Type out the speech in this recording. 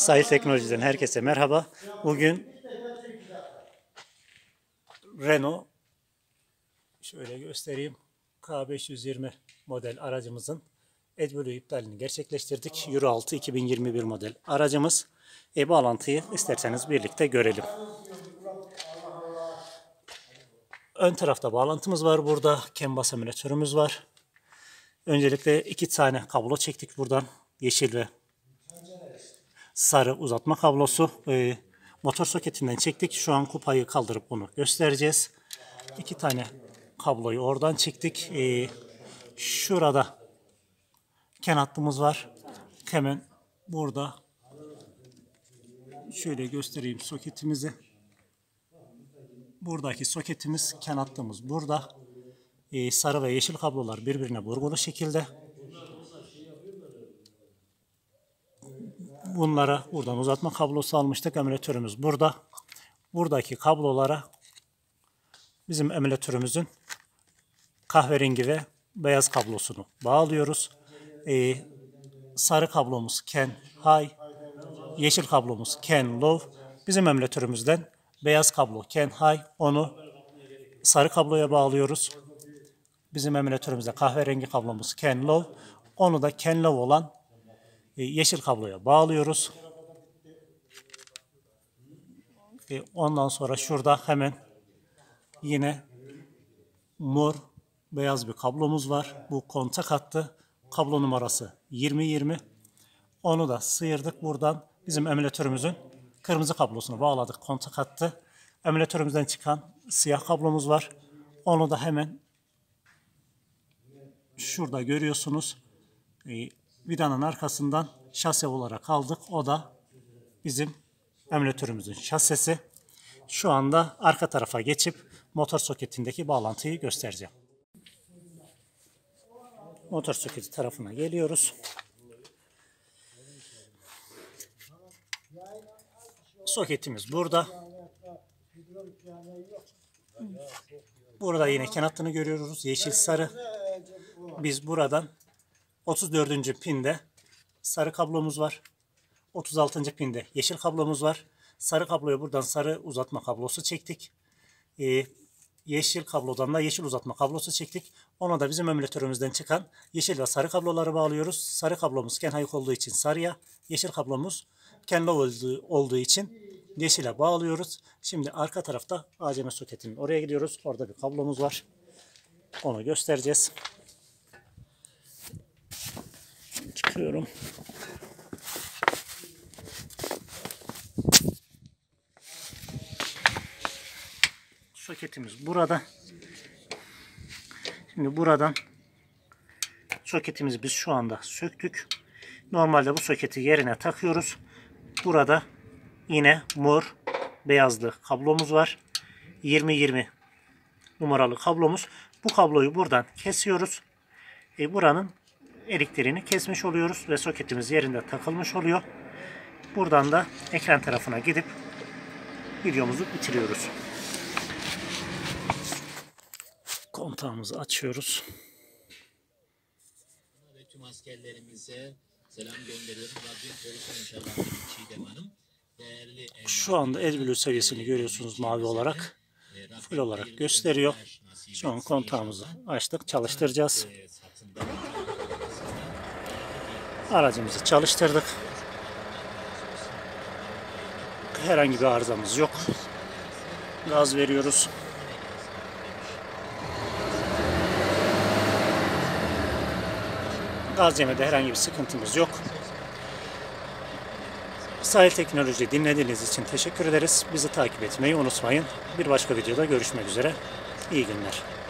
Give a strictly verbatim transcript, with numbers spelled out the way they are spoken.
Sahil Teknoloji'den herkese merhaba. Bugün Renault, şöyle göstereyim, K beş yüz yirmi model aracımızın AdBlue iptalini gerçekleştirdik. Euro altı iki bin yirmi bir model aracımız. E, bağlantıyı isterseniz birlikte görelim. Ön tarafta bağlantımız var. Burada CAN bus emülatörümüz var. Öncelikle iki tane kablo çektik buradan. Yeşil ve sarı uzatma kablosu. E, motor soketinden çektik. Şu an kupayı kaldırıp bunu göstereceğiz. İki tane kabloyu oradan çektik. E, şurada CAN hattımız var. Hemen burada şöyle göstereyim soketimizi. Buradaki soketimiz, CAN hattımız burada. Ee, sarı ve yeşil kablolar birbirine vurgulu şekilde. Bunlara buradan uzatma kablosu almıştık. Emülatörümüz burada. Buradaki kablolara bizim emülatörümüzün kahverengi ve beyaz kablosunu bağlıyoruz. Ee, sarı kablomuz CAN High, yeşil kablomuz CAN Low. Bizim emülatörümüzden beyaz kablo CAN High, onu sarı kabloya bağlıyoruz. Bizim emülatörümüzde kahverengi kablomuz CAN Low, onu da CAN Low olan yeşil kabloya bağlıyoruz. Ondan sonra şurada hemen yine mor beyaz bir kablomuz var. Bu kontak hattı. Kablo numarası yirmi yirmi. Onu da sıyırdık buradan. Bizim emülatörümüzün kırmızı kablosunu bağladık, kontak hattı. Emülatörümüzden çıkan siyah kablomuz var. Onu da hemen şurada görüyorsunuz. E, vidanın arkasından şase olarak aldık. O da bizim emülatörümüzün şasesi. Şu anda arka tarafa geçip motor soketindeki bağlantıyı göstereceğim. Motor soketi tarafına geliyoruz. Soketimiz burada. Burada yine CAN hattını görüyoruz. Yeşil sarı. Biz buradan otuz dördüncü pinde sarı kablomuz var. otuz altıncı pinde yeşil kablomuz var. Sarı kabloya buradan sarı uzatma kablosu çektik. Ee, yeşil kablodan da yeşil uzatma kablosu çektik. Ona da bizim emülatörümüzden çıkan yeşil ve sarı kabloları bağlıyoruz. Sarı kablomuz CAN High olduğu için sarıya, yeşil kablomuz CAN Low olduğu, olduğu için yeşile bağlıyoruz. Şimdi arka tarafta A C M soketinin oraya gidiyoruz. Orada bir kablomuz var. Onu göstereceğiz. Çıkıyorum. Soketimiz burada. Şimdi buradan soketimizi biz şu anda söktük. Normalde bu soketi yerine takıyoruz. Burada yine mor beyazlı kablomuz var. yirmi yirmi numaralı kablomuz. Bu kabloyu buradan kesiyoruz. E, buranın elektriğini kesmiş oluyoruz ve soketimiz yerinde takılmış oluyor. Buradan da ekran tarafına gidip videomuzu bitiriyoruz. Kontağımızı açıyoruz. Tüm askerlerimize selam gönderiyorum. Rabbim korusun inşallah Çiğdem Hanım. Değerli Şu anda AdBlue seviyesini görüyorsunuz mavi olarak. Full olarak gösteriyor. Şu an kontağımızı açtık. Çalıştıracağız. Aracımızı çalıştırdık. Herhangi bir arızamız yok. Gaz veriyoruz. Gaz yemede herhangi bir sıkıntımız yok. Sahil Teknoloji dinlediğiniz için teşekkür ederiz. Bizi takip etmeyi unutmayın. Bir başka videoda görüşmek üzere. İyi günler.